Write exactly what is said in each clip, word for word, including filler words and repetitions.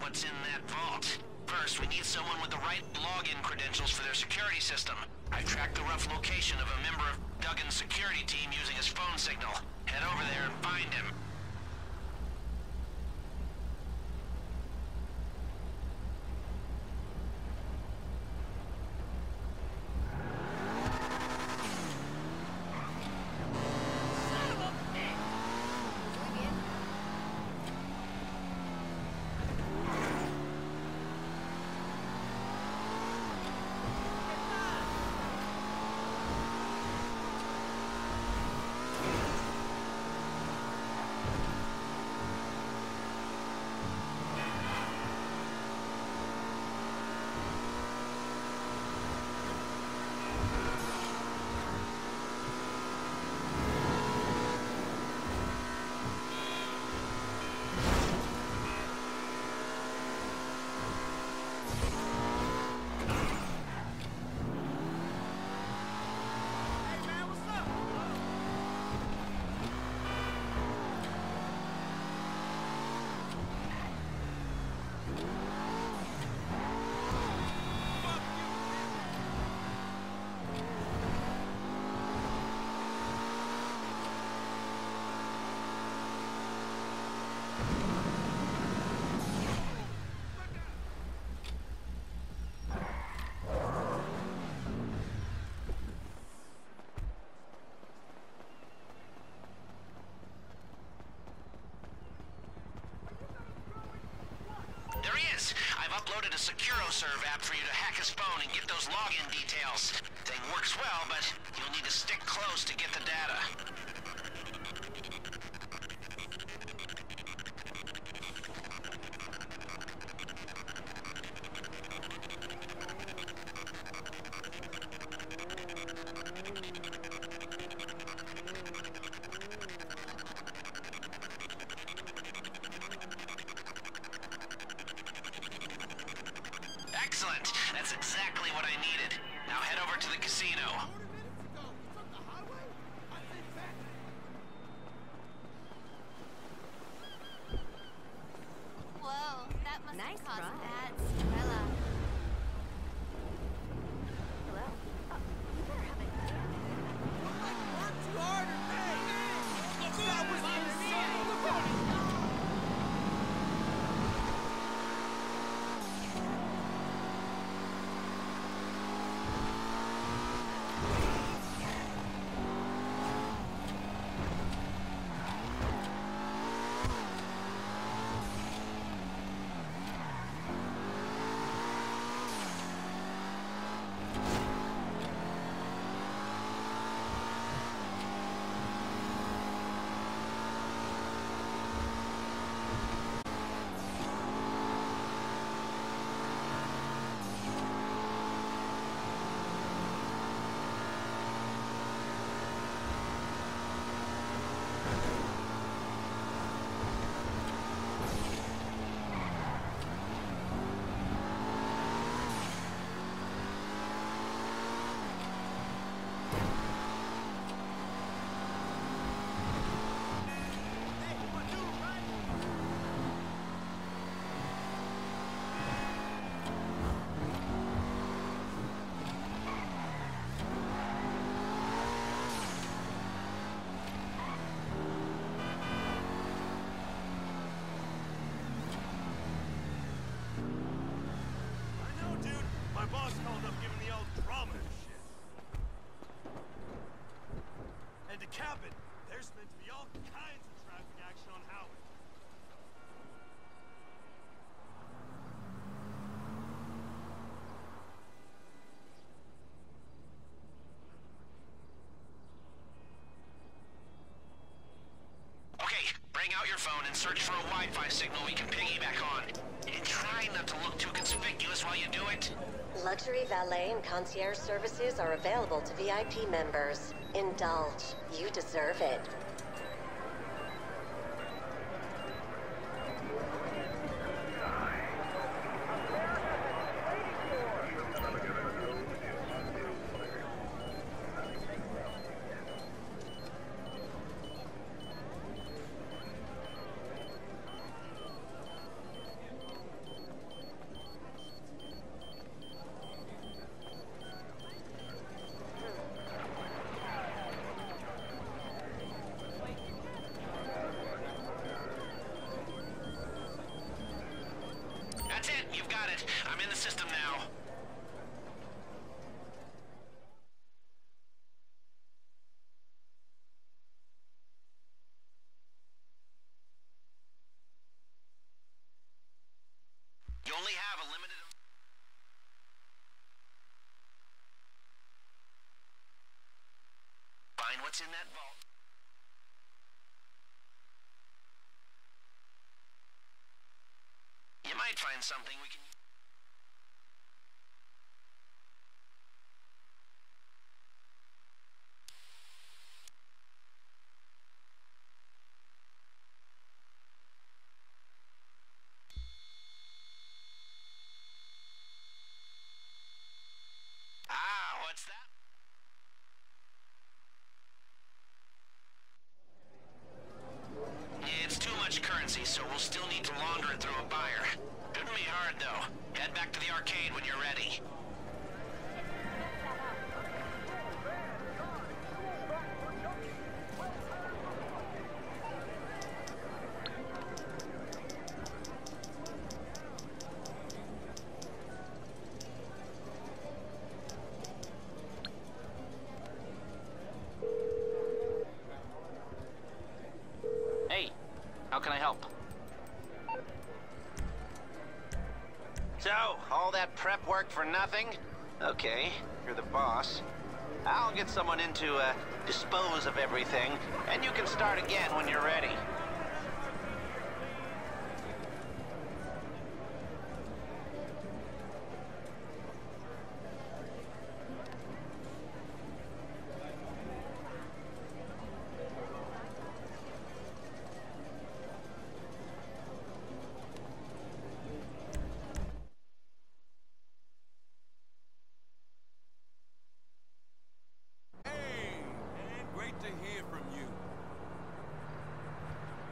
what's in that vault. First, we need someone with the right login credentials for their security system. I've tracked the rough location of a member of Duggan's security team using his phone signal. Head over there and find him. I've uploaded a SecuroServe app for you to hack his phone and get those login details. Thing works well, but you'll need to stick close to get the data. Excellent! That's exactly what I needed. Now head over to the casino. Whoa, that must Nice have caused ride. that Cinderella. Hello? Oh, you better have it. Work too hard or hey! That was insane! Look at it! My boss called up giving the old drama and shit. And to cap it, there's meant to be all kinds of traffic action on Howard. Okay, bring out your phone and search for a Wi-Fi signal we can piggyback on. And try not to look too conspicuous while you do it. Luxury valet and concierge services are available to V I P members. Indulge. You deserve it. system now. You only have a limited... Find what's in that vault. You might find something we can... Ah, what's that? It's too much currency, so we'll still need to launder it through a buyer. Shouldn't be hard, though. Head back to the arcade when you're ready. Hey, how can I help? So, all that prep work for nothing? Okay, you're the boss. I'll get someone in to uh, dispose of everything, and you can start again when you're ready. Hey, man, great to hear from you.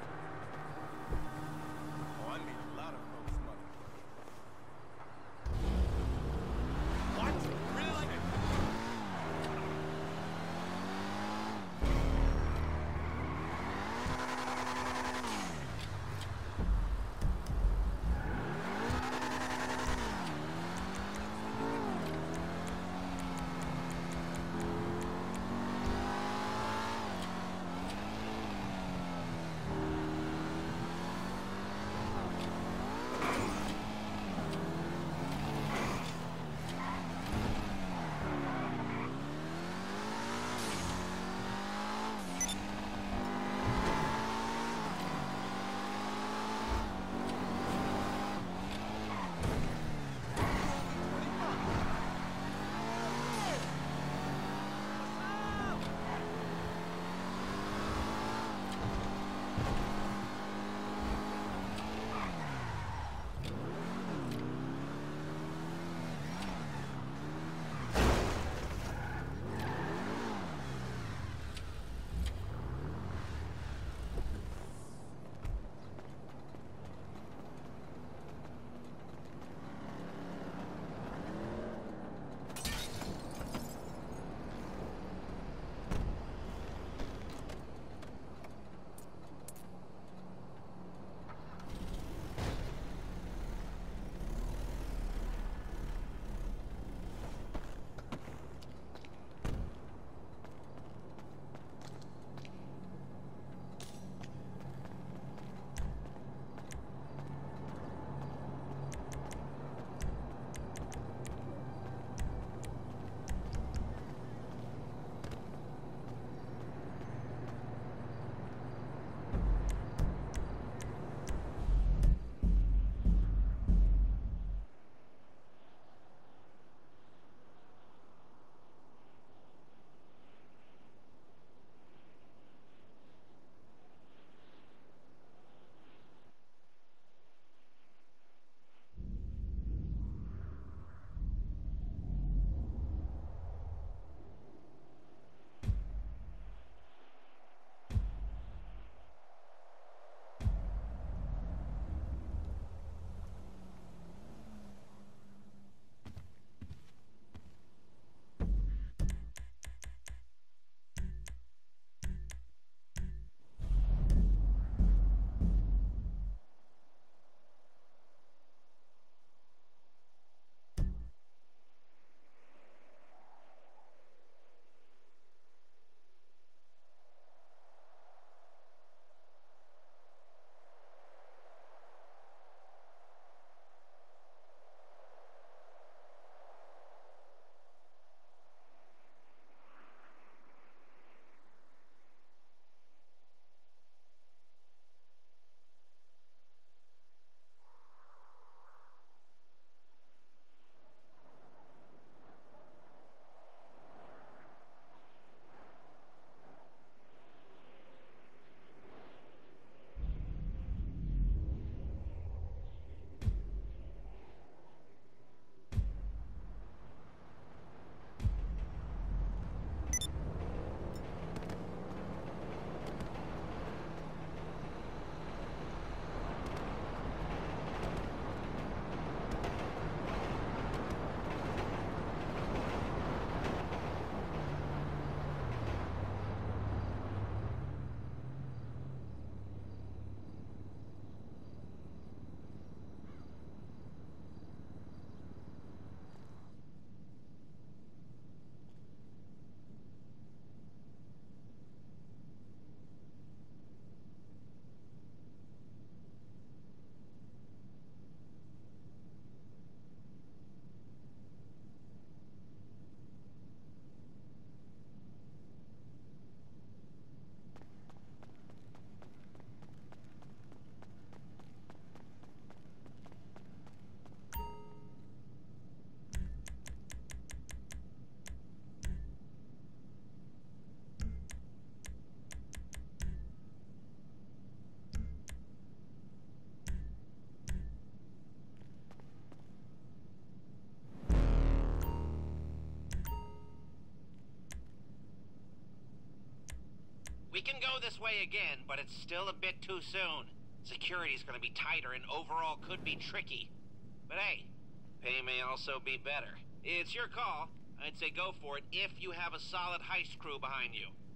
We can go this way again, but it's still a bit too soon. Security's gonna be tighter and overall could be tricky. But hey, pay may also be better. It's your call. I'd say go for it if you have a solid heist crew behind you.